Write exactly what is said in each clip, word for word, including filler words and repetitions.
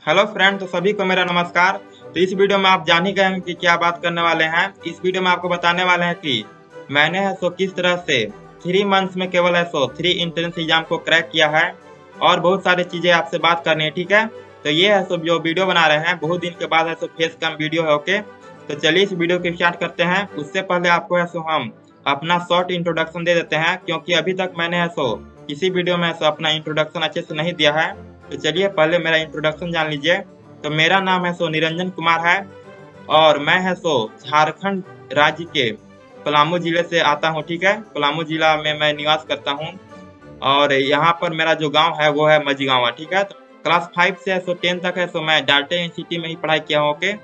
Hello friend, तो सभी को मेरा नमस्कार। तो इस वीडियो में आप जान ही गए हैं कि क्या बात करने वाले हैं। इस वीडियो में आपको बताने वाले हैं कि मैंने है सो किस तरह से थ्री मंथ्स में केवल है सो थ्री एंट्रेंस एग्जाम को क्रैक किया है, और बहुत सारी चीजें आपसे बात करनी है। ठीक है, तो ये है सो जो वीडियो बना रहे हैं, बहुत दिन के बाद है सो फेस कैम वीडियो है। ओके, तो चलिए इस वीडियो को स्टार्ट करते हैं। उससे पहले आपको है सो हम अपना शॉर्ट इंट्रोडक्शन दे देते हैं, क्योंकि अभी तक मैंने है सो किसी वीडियो में सो अपना इंट्रोडक्शन अच्छे से नहीं दिया है। तो चलिए पहले मेरा इंट्रोडक्शन जान लीजिए। तो मेरा नाम है सो निरंजन कुमार है, और मैं है सो झारखंड राज्य के पलामू जिले से आता हूँ। ठीक है, पलामू जिला में मैं निवास करता हूँ, और यहाँ पर मेरा जो गांव है वो है मझगांवा। ठीक है, तो क्लास फाइव से है सो टेन तक है सो मैं डाल्टन सिटी में ही पढ़ाई किया हूँ। ओके,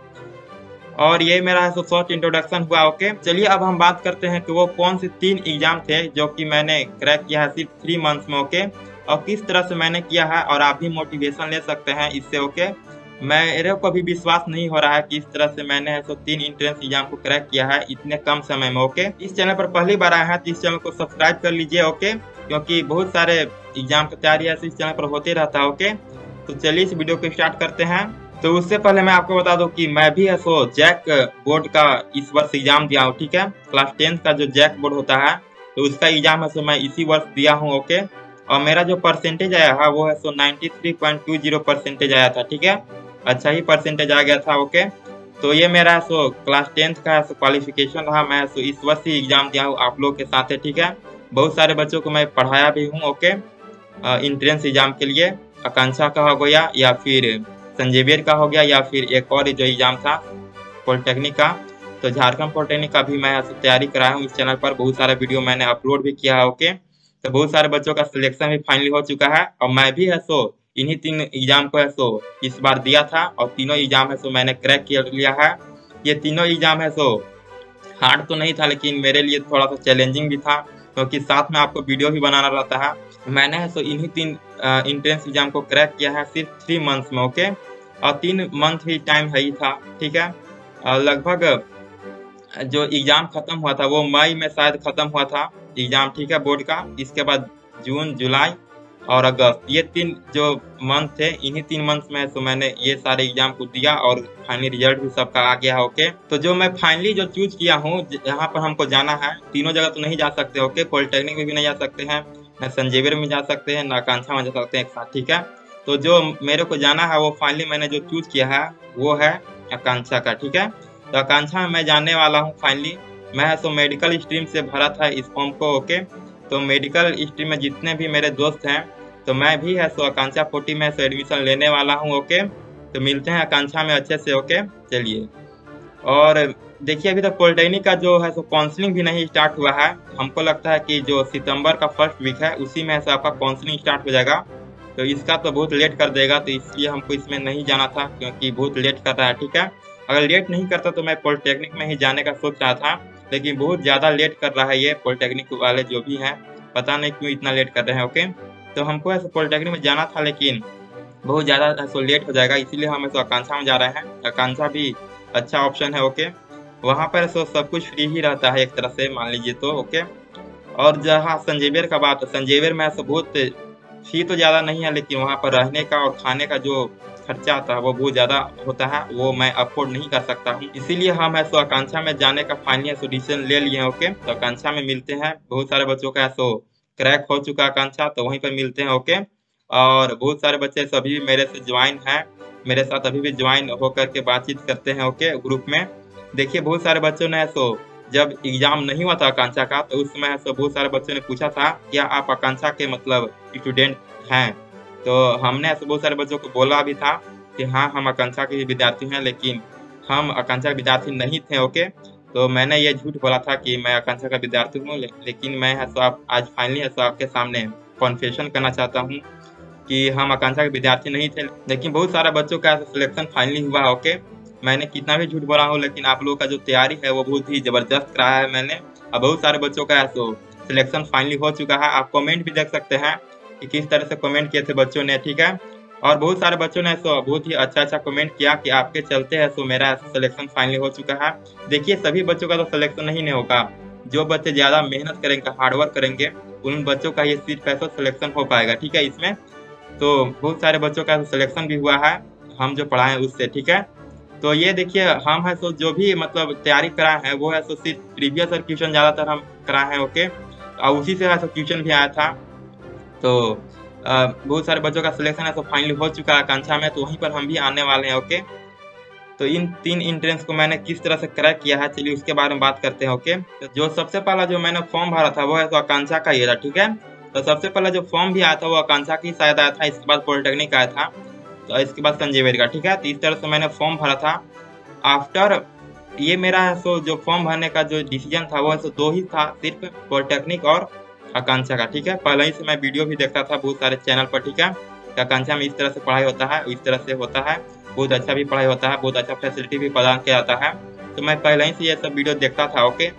और ये मेरा है सो शॉर्ट इंट्रोडक्शन हुआ। ओके, चलिए अब हम बात करते हैं कि वो कौन से तीन एग्जाम थे जो कि मैंने क्रैक किया है सिर्फ थ्री मंथ्स में। ओके, और किस तरह से मैंने किया है, और आप भी मोटिवेशन ले सकते हैं इससे। ओके, मेरे को भी विश्वास नहीं हो रहा है कि इस तरह से मैंने है सो तीन एंट्रेंस एग्जाम को क्रैक किया है इतने कम समय में। ओके, इस चैनल पर पहली बार आया है तो इस चैनल को सब्सक्राइब कर लीजिए। ओके, क्योंकि बहुत सारे एग्जाम की तैयारी ऐसे इस चैनल पर होते रहता है। ओके, तो चलिए इस वीडियो को स्टार्ट करते हैं। तो उससे पहले मैं आपको बता दूं कि मैं भी है सो जैक बोर्ड का इस वर्ष एग्जाम दिया हूँ। ठीक है, क्लास टेंथ का जो जैक बोर्ड होता है तो उसका एग्जाम है सो मैं इसी वर्ष दिया हूँ। ओके, और मेरा जो परसेंटेज आया है वो है so ninety three point two zero percentage आया था। ठीक है, अच्छा ही परसेंटेज आ गया था। ओके, तो ये मेरा है सो क्लास टेंथ का है सो क्वालिफिकेशन रहा। मैं सो इस वर्ष ही एग्जाम दिया हूँ आप लोग के साथ है। ठीक है, बहुत सारे बच्चों को मैं पढ़ाया भी हूँ। ओके, इंट्रेंस एग्जाम के लिए आकांक्षा का हो गया, या फिर संजेवियर का हो गया, या फिर एक और जो एग्जाम था पॉलिटेक्निक का, तो झारखंड पॉलिटेक्निक का भी मैं तैयारी कराया हूँ। इस चैनल पर बहुत सारा वीडियो मैंने अपलोड भी किया है। ओके, तो बहुत सारे बच्चों का सिलेक्शन भी फाइनली हो चुका है, और मैं भी है सो इन्हीं तीन एग्जाम को है सो इस बार दिया था, और तीनों एग्जाम है सो मैंने क्रैक कर लिया है। ये तीनों एग्जाम है सो हार्ड तो नहीं था, लेकिन मेरे लिए थोड़ा सा चैलेंजिंग भी था, क्योंकि साथ में आपको वीडियो भी बनाना रहता है। मैंने है सो इन्हीं तीन इंट्रेंस एग्जाम को क्रैक किया है सिर्फ थ्री मंथ्स में। ओके, और तीन मंथ ही टाइम है ही था। ठीक है, लगभग जो एग्जाम खत्म हुआ था वो मई में शायद खत्म हुआ था एग्जाम। ठीक है, बोर्ड का। इसके बाद जून, जुलाई और अगस्त, ये तीन जो मंथ थे, इन्हीं तीन मंथ में तो मैंने ये सारे एग्जाम को दिया, और फाइनली रिजल्ट भी सबका आ गया है। ओके, तो जो मैं फाइनली जो चूज किया हूँ, यहाँ पर हमको जाना है, तीनों जगह तो नहीं जा सकते। ओके, पॉलिटेक्निक में भी नहीं जा सकते हैं, न संजेवियर में जा सकते हैं, न आकांक्षा में जा सकते हैं एक साथ। ठीक है, तो जो मेरे को जाना है वो फाइनली मैंने जो चूज किया है वो है आकांक्षा का। ठीक है, तो आकांक्षा में मैं जाने वाला हूँ फाइनली। मैं तो मेडिकल स्ट्रीम से भरा था इस फॉर्म को। ओके, तो मेडिकल स्ट्रीम में जितने भी मेरे दोस्त हैं, तो मैं भी है सो आकांक्षा फोर्टी में से एडमिशन लेने वाला हूँ। ओके, तो मिलते हैं आकांक्षा में अच्छे से। ओके, चलिए। और देखिए, अभी तक पॉलिटेक्निक का जो है सो काउंसलिंग भी नहीं स्टार्ट हुआ है। हमको लगता है कि जो सितंबर का फर्स्ट वीक है उसी में से आपका काउंसलिंग स्टार्ट हो जाएगा, तो इसका तो बहुत लेट कर देगा, तो इसलिए हमको इसमें नहीं जाना था, क्योंकि बहुत लेट कर रहा है। ठीक है, अगर लेट नहीं करता तो मैं पॉलिटेक्निक में ही जाने का सोच रहा था, लेकिन बहुत ज़्यादा लेट कर रहा है ये पॉलिटेक्निक वाले जो भी हैं, पता नहीं क्यों इतना लेट कर रहे हैं। ओके, तो हमको ऐसे पॉलिटेक्निक में जाना था, लेकिन बहुत ज़्यादा सो लेट हो जाएगा, इसीलिए हम ऐसे आकांक्षा में जा रहे हैं। आकांक्षा भी अच्छा ऑप्शन है। ओके, वहाँ पर सो सब कुछ फ्री ही रहता है एक तरह से, मान लीजिए तो। ओके, और जहाँ संजेवियर का बात, संजेवियर में ऐसा बहुत फी तो ज़्यादा नहीं है, लेकिन वहाँ पर रहने का और खाने का जो खर्चा आता है वो बहुत ज़्यादा होता है, वो मैं अफोर्ड नहीं कर सकता हूँ, इसीलिए हम है सो आकांक्षा में जाने का फाइनली सो डिसीजन ले लिए हैं। ओके, तो आकांक्षा में मिलते हैं। बहुत सारे बच्चों का सो क्रैक हो चुका आकांक्षा, तो वहीं पर मिलते हैं। ओके, और बहुत सारे बच्चे सभी मेरे से ज्वाइन हैं, मेरे साथ अभी भी ज्वाइन होकर के बातचीत करते हैं। ओके, ग्रुप में देखिए, बहुत सारे बच्चों ने सो जब एग्जाम नहीं हुआ था आकांक्षा का, तो उस समय तो बहुत सारे बच्चों ने पूछा था क्या आप आकांक्षा के मतलब स्टूडेंट हैं, तो हमने ऐसे बहुत सारे बच्चों को बोला भी था कि हाँ हम आकांक्षा के विद्यार्थी हैं, लेकिन हम आकांक्षा के विद्यार्थी नहीं थे। ओके, तो मैंने ये झूठ बोला था कि मैं आकांक्षा का विद्यार्थी हूँ, ले, लेकिन मैं है तो आप आज फाइनली है तो आपके सामने कॉन्फेशन करना चाहता हूँ कि हम आकांक्षा के विद्यार्थी नहीं थे, लेकिन बहुत सारे बच्चों का सिलेक्शन फाइनली हुआ। ओके, मैंने कितना भी झूठ बोला हूँ, लेकिन आप लोगों का जो तैयारी है वो बहुत ही जबरदस्त कराया है मैंने, अब बहुत सारे बच्चों का तो सिलेक्शन फाइनली हो चुका है। आप कमेंट भी देख सकते हैं कि किस तरह से कमेंट किए थे बच्चों ने। ठीक है, और बहुत सारे बच्चों ने सो बहुत ही अच्छा अच्छा कमेंट किया कि आपके चलते है सो मेरा सिलेक्शन फाइनली हो चुका है। देखिए, सभी बच्चों का तो सिलेक्शन नहीं, नहीं होगा, जो बच्चे ज़्यादा मेहनत करेंगे, हार्डवर्क करेंगे, उन बच्चों का ये सीट पैसा सिलेक्शन हो पाएगा। ठीक है, इसमें तो बहुत सारे बच्चों का सिलेक्शन भी हुआ है, हम जो पढ़ाए उससे, ठीक है। तो ये देखिए हम है सो जो भी मतलब तैयारी कराए हैं वो है सो सिर्फ प्रीवियस और क्वेश्चन ज़्यादातर हम कराए हैं, ओके। और उसी से है सो क्वेश्चन भी आया था। तो आ, बहुत सारे बच्चों का सिलेक्शन है सो फाइनली हो चुका है आकांक्षा में, तो वहीं पर हम भी आने वाले हैं, ओके। तो इन तीन इंट्रेंस को मैंने किस तरह से क्रैक किया है, चलिए उसके बारे में बात करते हैं, ओके। तो जो सबसे पहला जो मैंने फॉर्म भरा था वो है तो आकांक्षा का ही था, ठीक है। तो सबसे पहला जो फॉर्म भी आया था वो आकांक्षा की शायद आया था, इसके बाद पॉलिटेक्निक आया था, तो इसके बाद संजीवनी का, ठीक है। तो इस तरह से मैंने फॉर्म भरा था। आफ्टर ये मेरा है सो जो फॉर्म भरने का जो डिसीजन था वो है सो दो ही था, सिर्फ पॉलिटेक्निक और आकांक्षा का, ठीक है। पहले ही से मैं वीडियो भी देखता था बहुत सारे चैनल पर, ठीक है। आकांक्षा में इस तरह से पढ़ाई होता है, इस तरह से होता है, बहुत अच्छा भी पढ़ाई होता है, बहुत अच्छा फैसिलिटी भी प्रदान किया जाता है। तो मैं पहले ही से ये सब वीडियो देखता था, ओके।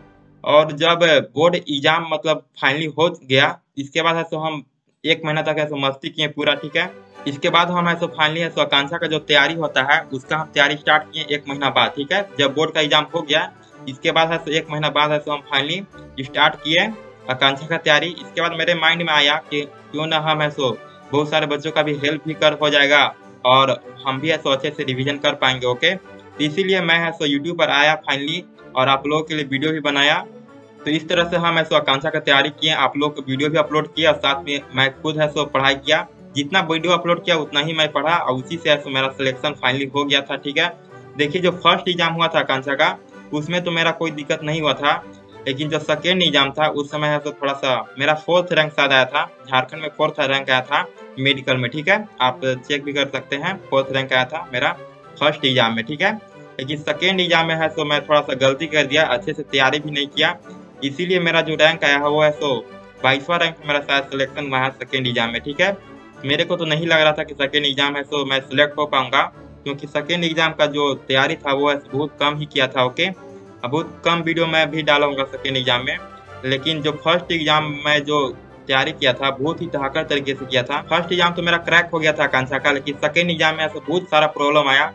और जब बोर्ड एग्जाम मतलब फाइनली हो गया, इसके बाद है सो हम एक महीना तक है सो मस्ती किए पूरा, ठीक है। इसके बाद हम है सो फाइनली है सो आकांक्षा का जो तैयारी होता है उसका हम तैयारी स्टार्ट किए एक महीना बाद, ठीक है। जब बोर्ड का एग्जाम हो गया इसके बाद है सो एक महीना बाद है सो हम फाइनली स्टार्ट किए आकांक्षा का तैयारी। इसके बाद मेरे माइंड में आया कि क्यों ना हम है सो बहुत सारे बच्चों का भी हेल्प भी कर हो जाएगा और हम भी है सो अच्छे से रिविजन कर पाएंगे, ओके। तो इसीलिए मैं है सो यूट्यूब पर आया फाइनली और आप लोगों के लिए वीडियो भी बनाया। तो इस तरह से हम है सो आकांक्षा का तैयारी किए, आप लोग को वीडियो भी अपलोड किया, साथ में मैं खुद है सो पढ़ाई किया। जितना वीडियो अपलोड किया उतना ही मैं पढ़ा और उसी से है सो मेरा सिलेक्शन फाइनली हो गया था, ठीक है। देखिए जो फर्स्ट एग्जाम हुआ था आकांक्षा का उसमें तो मेरा कोई दिक्कत नहीं हुआ था, लेकिन जो सेकेंड एग्जाम था उस समय है तो थोड़ा सा मेरा फोर्थ रैंक शायद आया था, झारखंड में फोर्थ रैंक आया था मेडिकल में, ठीक है। आप चेक भी कर सकते हैं, फोर्थ रैंक आया था मेरा फर्स्ट एग्जाम में, ठीक है। लेकिन सेकेंड एग्जाम में है तो मैं थोड़ा सा गलती कर दिया, अच्छे से तैयारी भी नहीं किया, इसीलिए मेरा जो रैंक आया है वो है सो बाईसवां रैंक मेरा शायद सिलेक्शन हुआ है सेकेंड एग्जाम में, ठीक है। मेरे को तो नहीं लग रहा था कि सेकेंड एग्जाम है सो मैं सिलेक्ट हो पाऊंगा, क्योंकि सेकेंड एग्जाम का जो तैयारी था वो है बहुत कम ही किया था, ओके। बहुत कम वीडियो मैं भी डालूंगा सेकेंड एग्जाम में, लेकिन जो फर्स्ट एग्जाम में जो तैयारी किया था बहुत ही तहाकर तरीके से किया था। फर्स्ट एग्जाम तो मेरा क्रैक हो गया था आकांक्षा का, लेकिन सेकेंड एग्जाम में ऐसा बहुत सारा प्रॉब्लम आया,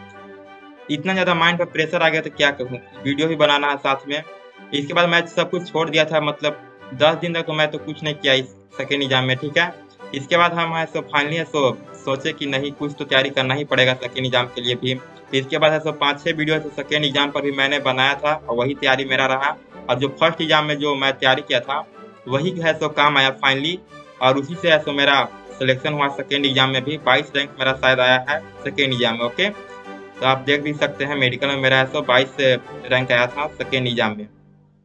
इतना ज्यादा माइंड पर प्रेशर आ गया था क्या कहूँ, वीडियो भी बनाना है साथ में। इसके बाद मैं सब कुछ छोड़ दिया था, मतलब दस दिन तक तो मैं तो कुछ नहीं किया इस सेकेंड एग्जाम में, ठीक है। इसके बाद हम है सो फाइनली है सो सोचे कि नहीं कुछ तो तैयारी करना ही पड़ेगा सेकेंड एग्जाम के लिए भी। इसके बाद है सो पाँच छः वीडियो है सेकेंड एग्जाम पर भी मैंने बनाया था और वही तैयारी मेरा रहा, और जो फर्स्ट एग्जाम में जो मैं तैयारी किया था वही है सो काम आया फाइनली, और उसी से है सो मेरा सिलेक्शन हुआ सेकेंड एग्जाम में भी। बाईस रैंक मेरा शायद आया है सेकेंड एग्जाम में, ओके। तो आप देख भी सकते हैं मेडिकल में मेरा है सो बाईस रैंक आया था सेकेंड एग्जाम में।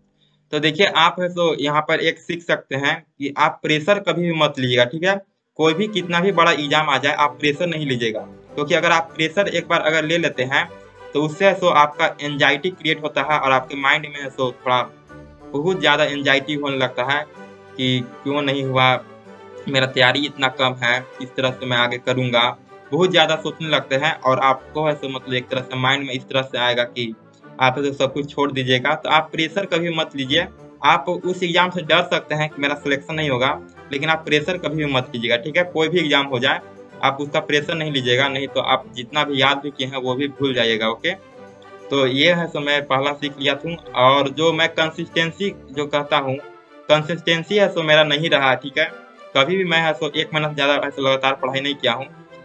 तो देखिए आप है तो यहाँ पर एक सीख सकते हैं कि आप प्रेशर कभी भी मत लीजिएगा, ठीक है। कोई भी कितना भी बड़ा एग्जाम आ जाए आप प्रेशर नहीं लीजिएगा, क्योंकि अगर आप प्रेशर एक बार अगर ले लेते हैं तो उससे सो आपका एंजाइटी क्रिएट होता है और आपके माइंड में सो थोड़ा बहुत ज़्यादा एंजाइटी होने लगता है कि क्यों नहीं हुआ, मेरा तैयारी इतना कम है, इस तरह से मैं आगे करूँगा, बहुत ज़्यादा सोचने लगते हैं। और आपको है सो मतलब एक तरह से माइंड में इस तरह से आएगा कि आप तो सब कुछ छोड़ दीजिएगा। तो आप प्रेशर कभी मत लीजिए, आप उस एग्जाम से डर सकते हैं कि मेरा सिलेक्शन नहीं होगा, लेकिन आप प्रेशर कभी भी मत लीजिएगा, ठीक है। कोई भी एग्जाम हो जाए आप उसका प्रेशर नहीं लीजिएगा, नहीं तो आप जितना भी याद भी किए हैं वो भी भूल जाइएगा, ओके। तो ये है सो मैं पहला सीख लिया था। और जो मैं कंसिस्टेंसी जो कहता हूँ, कंसिस्टेंसी है सो मेरा नहीं रहा, ठीक है। कभी भी मैं है सो एक महीना से ज़्यादा ऐसे लगातार पढ़ाई नहीं किया हूँ,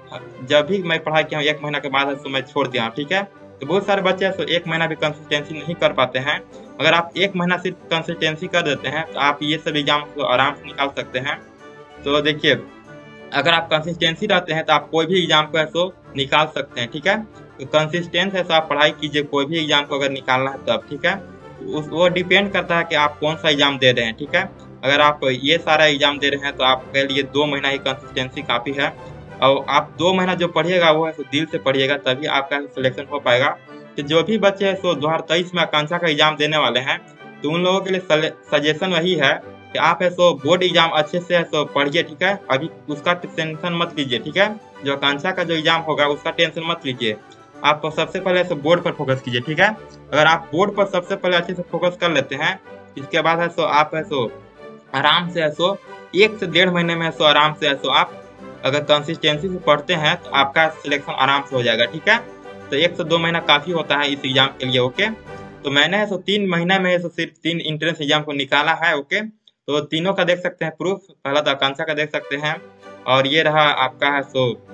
जब भी मैं पढ़ाई किया हूँ एक महीना के बाद है सो मैं छोड़ दिया हूँ, ठीक है। तो बहुत सारे बच्चे तो एक महीना भी कंसिस्टेंसी नहीं कर पाते हैं। अगर आप एक महीना सिर्फ कंसिस्टेंसी कर देते हैं तो आप ये सब एग्जाम को आराम से निकाल सकते हैं। तो देखिए अगर आप कंसिस्टेंसी रहते हैं तो आप कोई भी एग्जाम को है सो निकाल सकते हैं, ठीक है। तो कंसिस्टेंस है सो आप पढ़ाई कीजिए, कोई भी एग्जाम को अगर निकालना है तब, ठीक है। उस वो डिपेंड करता है कि आप कौन सा एग्जाम दे रहे हैं, ठीक है। अगर आप ये सारा एग्जाम दे रहे हैं तो आपके लिए दो महीना ही कंसिस्टेंसी काफ़ी है, और आप दो महीना जो पढ़िएगा वो है सो दिल से पढ़िएगा, तभी आपका सिलेक्शन हो पाएगा। तो जो भी बच्चे हैं सो दो हज़ार तेईस में आकांक्षा का एग्जाम देने वाले हैं तो उन लोगों के लिए सजेशन वही है कि आप है सो बोर्ड एग्जाम अच्छे से है सो पढ़िए, ठीक है। अभी उसका टेंशन मत लीजिए, ठीक है। जो आकांक्षा का जो एग्जाम होगा उसका टेंशन मत लीजिए, आप सबसे पहले सो बोर्ड पर फोकस कीजिए, ठीक है। अगर आप बोर्ड पर सबसे पहले अच्छे से फोकस कर लेते हैं, इसके बाद है सो आप है सो आराम से है सो एक से डेढ़ महीने में है सो आराम से है सो आप अगर कंसिस्टेंसी से पढ़ते हैं तो आपका सिलेक्शन आराम से हो जाएगा, ठीक है। तो एक से दो महीना काफ़ी होता है इस एग्जाम के लिए, ओके। तो मैंने है सो तीन महीना में है सो सिर्फ तीन इंट्रेंस एग्जाम को निकाला है, ओके। तो तीनों का देख सकते हैं प्रूफ, पहला तो आकांक्षा का देख सकते हैं, और ये रहा आपका है सो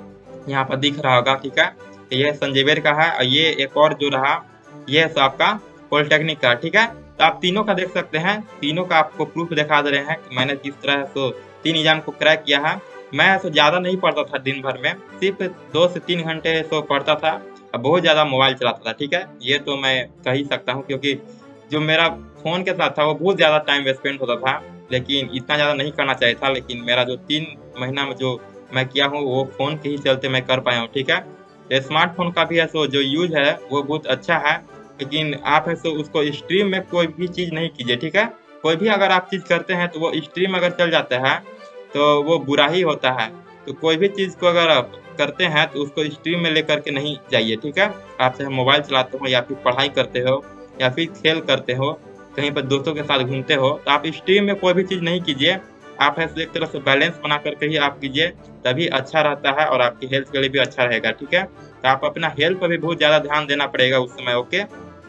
यहाँ पर दिख रहा होगा, ठीक है। ये संजीवियर का है और ये एक और जो रहा ये है आपका पॉलिटेक्निक का, ठीक है। तो आप तीनों का देख सकते हैं, तीनों का आपको प्रूफ दिखा दे रहे हैं कि मैंने किस तरह तो तीन एग्जाम को क्रैक किया है। मैं तो ज़्यादा नहीं पढ़ता था दिन भर में, सिर्फ दो से तीन घंटे तो पढ़ता था और बहुत ज़्यादा मोबाइल चलाता था, ठीक है। ये तो मैं कह ही सकता हूँ क्योंकि जो मेरा फ़ोन के साथ था वो बहुत ज़्यादा टाइम स्पेंड होता था, लेकिन इतना ज़्यादा नहीं करना चाहिए था। लेकिन मेरा जो तीन महीना में जो मैं किया हूँ वो फ़ोन के ही चलते मैं कर पाया हूँ, ठीक है। तो स्मार्टफोन का भी है सो जो यूज है वो बहुत अच्छा है, लेकिन आप है सो उसको स्ट्रीम में कोई भी चीज़ नहीं कीजिए, ठीक है। कोई भी अगर आप चीज़ करते हैं तो वो स्ट्रीम अगर चल जाता है तो वो बुरा ही होता है। तो कोई भी चीज़ को अगर आप करते हैं तो उसको स्ट्रीम में लेकर के नहीं जाइए, ठीक है। आप चाहे मोबाइल चलाते हो या फिर पढ़ाई करते हो या फिर खेल करते हो, कहीं पर दोस्तों के साथ घूमते हो, तो आप स्ट्रीम में कोई भी चीज़ नहीं कीजिए। आप ऐसे एक तरह से बैलेंस बना करके ही आप कीजिए, तभी अच्छा रहता है और आपकी हेल्थ के लिए भी अच्छा रहेगा, ठीक है। तो आप अपना हेल्थ पर भी बहुत ज़्यादा ध्यान देना पड़ेगा उस समय, ओके।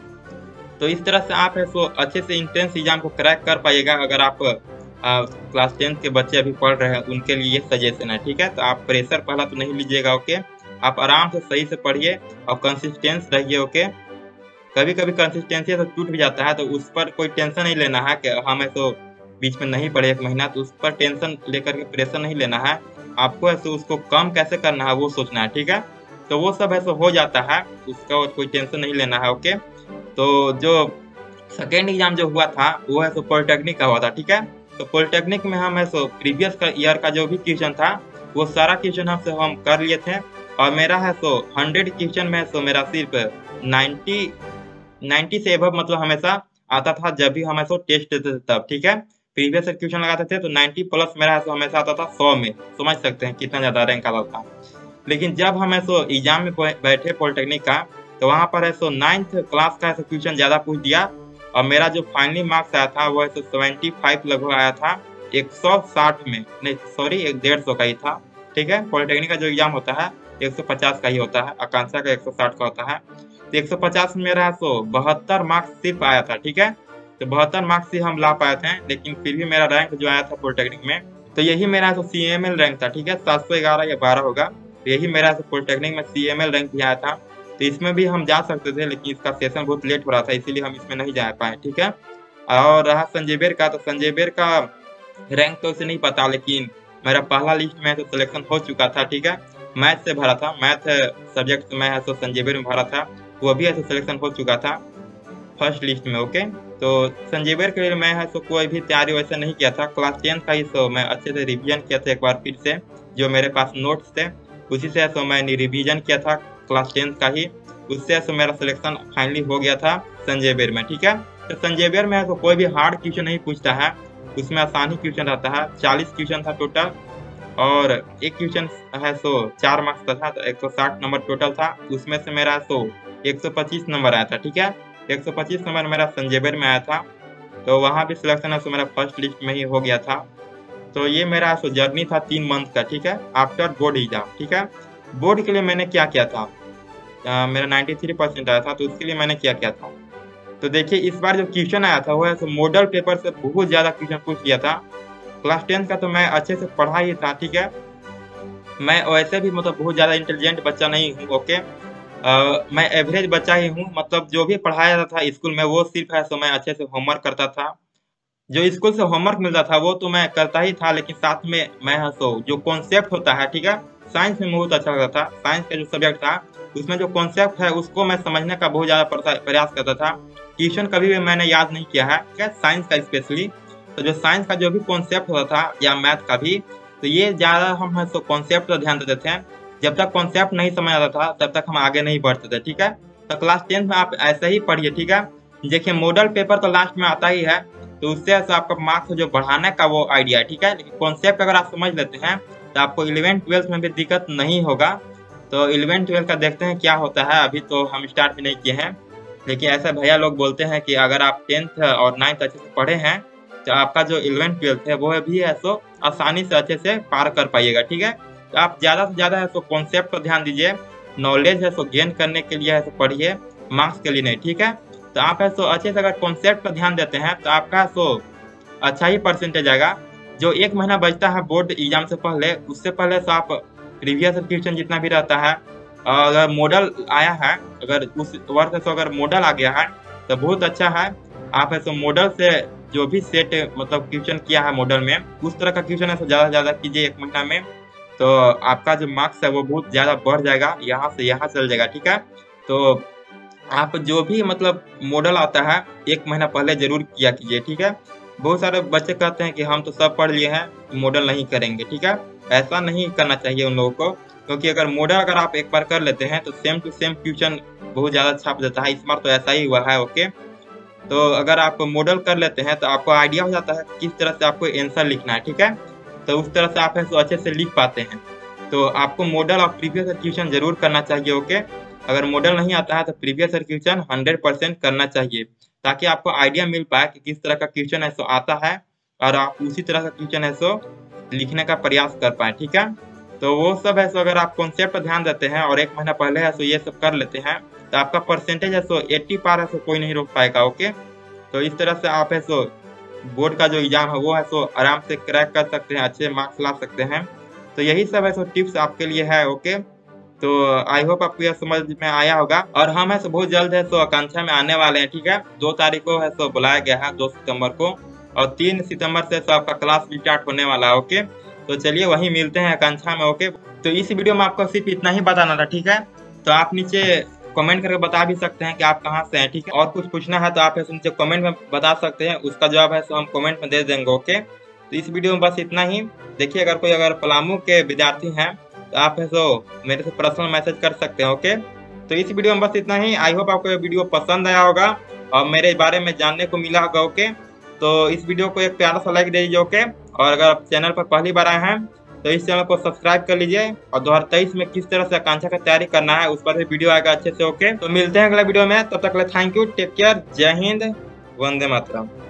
तो इस तरह से आप है सो अच्छे से इंट्रेंस एग्जाम को क्रैक कर पाइएगा। अगर आप क्लास टेंथ के बच्चे अभी पढ़ रहे हैं उनके लिए ये सजेशन है, ठीक है। तो आप प्रेशर पहला तो नहीं लीजिएगा, ओके। आप आराम से सही से पढ़िए और कंसिस्टेंस रहिए, ओके। कभी कभी कंसिस्टेंसी तो टूट भी जाता है, तो उस पर कोई टेंशन नहीं लेना है कि हमें तो बीच में नहीं पढ़े एक महीना, तो उस पर टेंशन लेकर के प्रेशर नहीं लेना है। आपको ऐसे उसको कम कैसे करना है वो सोचना है, ठीक है। तो वो सब ऐसे हो जाता है, उसका कोई टेंशन नहीं लेना है, ओके। तो जो सेकेंड एग्जाम जो हुआ था वो है सो पॉलिटेक्निक का हुआ था, ठीक है। तो पॉलिटेक्निक में हम है सो प्रीवियस का ईयर का जो भी क्वेश्चन था वो सारा क्वेश्चन हमसे हम कर लिए थे, और मेरा है सो हंड्रेड क्वेश्चन में सो मेरा सिर्फ नाइन्टी नाइन्टी से एबव मतलब हमेशा आता था जब भी हमें सो टेस्ट देते थे तब, ठीक है। प्रीवियस क्वेश्चन लगाते थे तो नाइन्टी प्लस मेरा सो हमेशा आता था सौ में, समझ सकते हैं कितना ज़्यादा रैंक आता था। लेकिन जब हमें सो एग्जाम में बैठे पॉलिटेक्निक का तो वहाँ पर है सो नाइन्थ क्लास का ऐसा क्वेश्चन ज़्यादा पूछ दिया, और मेरा जो फाइनली मार्क्स आया था वो है सो सेवेंटी फाइव लगभग आया था एक सौ साठ में, नहीं सॉरी एक डेढ़ सौ का ही था, ठीक है। पॉलिटेक्निक का जो एग्जाम होता है एक सौ पचास का ही होता है, आकांक्षा का एक सौ साठ का होता है। तो एक सौ पचास में मेरा सो बहत्तर मार्क्स सिर्फ आया था, ठीक है। तो बहत्तर मार्क्स ही हम ला पाए थे, लेकिन फिर भी मेरा रैंक जो आया था पॉलिटेक्निक में तो यही मेरा तो सी एम एल रैंक था, ठीक है। सात सौ ग्यारह या बारह होगा, तो यही मेरा तो पॉलिटेक्निक में सी एम एल रैंक भी आया था। तो इसमें भी हम जा सकते थे, लेकिन इसका सेशन बहुत लेट हो रहा था, इसीलिए हम इसमें नहीं जा पाए, ठीक है। और रहा संजीवियर का, तो संजीवियर का रैंक तो उसे नहीं पता, लेकिन मेरा पहला लिस्ट में तो सिलेक्शन हो चुका था, ठीक है। मैथ से भरा था, मैथ सब्जेक्ट में है तो संजीवियर में भरा था, वो भी ऐसे सिलेक्शन हो चुका था फर्स्ट लिस्ट में, ओके। तो संजीवियर के लिए मैं है तो कोई भी तैयारी वैसे नहीं किया था, क्लास टेंथ का ही तो मैं अच्छे से रिवीजन किया था एक बार फिर से, जो मेरे पास नोट्स थे उसी से तो मैंने रिवीजन किया था क्लास टेंथ का ही, उससे तो मेरा सिलेक्शन फाइनली हो गया था संजीवियर में, ठीक है। तो संजीवियर में है तो कोई भी हार्ड क्वेश्चन नहीं पूछता है, उसमें आसानी क्वेश्चन रहता है। चालीस क्वेश्चन था टोटल, और एक क्वेश्चन है सो चार मार्क्स का था, तो एक सौ साठ नंबर टोटल था। उसमें से मेरा सो एक सौ पच्चीस नंबर आया था, ठीक है। एक सौ पच्चीस नंबर मेरा संजीवियर में आया था, तो वहाँ भी सिलेक्शन है सो मेरा फर्स्ट लिस्ट में ही हो गया था। तो ये मेरा सो जर्नी था तीन मंथ का, ठीक है, आफ्टर बोर्ड एग्जाम, ठीक है। बोर्ड के लिए मैंने क्या किया था, आ, मेरा तिरानवे परसेंट आया था, तो उसके लिए मैंने क्या किया था। तो देखिए इस बार जो क्वेश्चन आया था वो है सो मॉडल पेपर से बहुत ज़्यादा क्वेश्चन पूछ लिया था। क्लास टेंथ का तो मैं अच्छे से पढ़ा ही था, ठीक है। मैं वैसे भी मतलब बहुत ज़्यादा इंटेलिजेंट बच्चा नहीं हूँ, ओके। आ, मैं एवरेज बच्चा ही हूँ, मतलब जो भी पढ़ाया जाता था स्कूल में वो सिर्फ है सो मैं अच्छे से होमवर्क करता था। जो स्कूल से होमवर्क मिलता था वो तो मैं करता ही था, लेकिन साथ में मैं है सो जो कॉन्सेप्ट होता है, ठीक है, साइंस में बहुत अच्छा लगता था। साइंस का जो सब्जेक्ट था उसमें जो कॉन्सेप्ट है उसको मैं समझने का बहुत ज़्यादा प्रयास करता था। ट्यूशन कभी भी मैंने याद नहीं किया है, ठीक है, साइंस का स्पेशली। तो जो साइंस का जो भी कॉन्सेप्ट होता था या मैथ का भी, तो ये ज़्यादा हम है सो कॉन्सेप्ट पर ध्यान देते थे। जब तक कॉन्सेप्ट नहीं समझ आता था तब तक हम आगे नहीं बढ़ते थे, ठीक है। तो क्लास टेंथ में आप ऐसे ही पढ़िए, ठीक है। देखिए मॉडल पेपर तो लास्ट में आता ही है, तो उससे ऐसा आपका मार्क्स जो बढ़ाने का वो आइडिया है, ठीक है। लेकिन कॉन्सेप्ट अगर आप समझ लेते हैं तो आपको इलेवन ट्वेल्थ में भी दिक्कत नहीं होगा। तो इलेवन ट्वेल्थ का देखते हैं क्या होता है, अभी तो हम स्टार्ट भी नहीं किए हैं, लेकिन ऐसे भैया लोग बोलते हैं कि अगर आप टेंथ और नाइन्थ अच्छे से पढ़े हैं तो आपका जो इलेवन ट्वेल्थ है वो भी है सो आसानी से अच्छे से पार कर पाइएगा, ठीक है। तो आप ज़्यादा से ज़्यादा है सो कॉन्सेप्ट पर ध्यान दीजिए, नॉलेज है सो गेन करने के लिए है सो पढ़िए, मार्क्स के लिए नहीं, ठीक है। तो आप है सो अच्छे से अगर कॉन्सेप्ट पर ध्यान देते हैं तो आपका सो अच्छा ही परसेंटेज आएगा। जो एक महीना बचता है बोर्ड एग्जाम से पहले, उससे पहले तो आप प्रीवियस क्वेश्चन जितना भी रहता है, अगर मॉडल आया है, अगर उस वर्ष से अगर मॉडल आ गया है तो बहुत अच्छा है। आप ऐसे मॉडल से जो भी सेट मतलब क्वेश्चन किया है मॉडल में, उस तरह का क्वेश्चन ऐसे ज़्यादा से ज़्यादा कीजिए एक महीना में, तो आपका जो मार्क्स है वो बहुत ज़्यादा बढ़ जाएगा, यहाँ से यहाँ चल जाएगा। ठीक है, तो आप जो भी मतलब मॉडल आता है एक महीना पहले जरूर किया कीजिए। ठीक है, बहुत सारे बच्चे कहते हैं कि हम तो सब पढ़ लिए हैं, मॉडल नहीं करेंगे। ठीक है, ऐसा नहीं करना चाहिए उन लोगों को, क्योंकि अगर मॉडल अगर आप एक बार कर लेते हैं तो सेम टू सेम क्वेश्चन बहुत ज़्यादा छाप देता है। इस बार तो ऐसा ही हुआ है। ओके, तो अगर आप मॉडल कर लेते हैं तो आपको आइडिया हो जाता है किस तरह से आपको आंसर लिखना है। ठीक है, तो उस तरह से आप है तो अच्छे से लिख पाते हैं। तो आपको मॉडल और प्रीवियस क्वेश्चन जरूर करना चाहिए। ओके, अगर मॉडल नहीं आता है तो प्रीवियस क्वेश्चन हंड्रेड परसेंट करना चाहिए, ताकि आपको आइडिया मिल पाए कि किस तरह का क्वेश्चन है सो आता है और आप उसी तरह का क्वेश्चन है सो लिखने का प्रयास कर पाए। ठीक है, तो वो सब है सो अगर आप कॉन्सेप्ट पर ध्यान देते हैं और एक महीना पहले है सो ये सब कर लेते हैं तो आपका परसेंटेज है सो अस्सी पार है सो कोई नहीं रोक पाएगा। ओके, तो इस तरह से आप है सो बोर्ड का जो एग्जाम है वो है सो आराम से क्रैक कर सकते हैं, अच्छे मार्क्स ला सकते हैं। तो यही सब है सो टिप्स आपके लिए है। ओके, तो आई होप आपको यह समझ में आया होगा, और हम है सो बहुत जल्द है सो आकांक्षा में आने वाले हैं। ठीक है, दो तारीख को है सो बुलाया गया है, दो सितंबर को, और तीन सितंबर से सो आपका क्लास भी स्टार्ट होने वाला है। ओके, तो चलिए वहीं मिलते हैं आकांक्षा में। ओके, तो इस वीडियो में आपको सिर्फ इतना ही बताना था। ठीक है, तो आप नीचे कमेंट करके बता भी सकते हैं कि आप कहाँ से हैं। ठीक है, और कुछ पूछना है तो आप है नीचे कमेंट में बता सकते हैं, उसका जवाब है सो हम कमेंट में दे देंगे। ओके, तो इस वीडियो में बस इतना ही। देखिए, अगर कोई अगर पलामू के विद्यार्थी हैं तो आप है सो मेरे से पर्सनल मैसेज कर सकते हैं। ओके, तो इस वीडियो में बस इतना ही। आई होप आपको ये वीडियो पसंद आया होगा और मेरे बारे में जानने को मिला होगा। ओके, तो इस वीडियो को एक प्यारा सा लाइक दे दीजिए। ओके, और अगर आप चैनल पर पहली बार आए हैं तो इस चैनल को सब्सक्राइब कर लीजिए, और दो हजार तेईस में किस तरह से आकांक्षा का तैयारी करना है उस पर भी वीडियो आएगा अच्छे से। ओके, तो मिलते हैं अगला वीडियो में, तब तक के लिए थैंक यू, टेक केयर, जय हिंद, वंदे मातरम।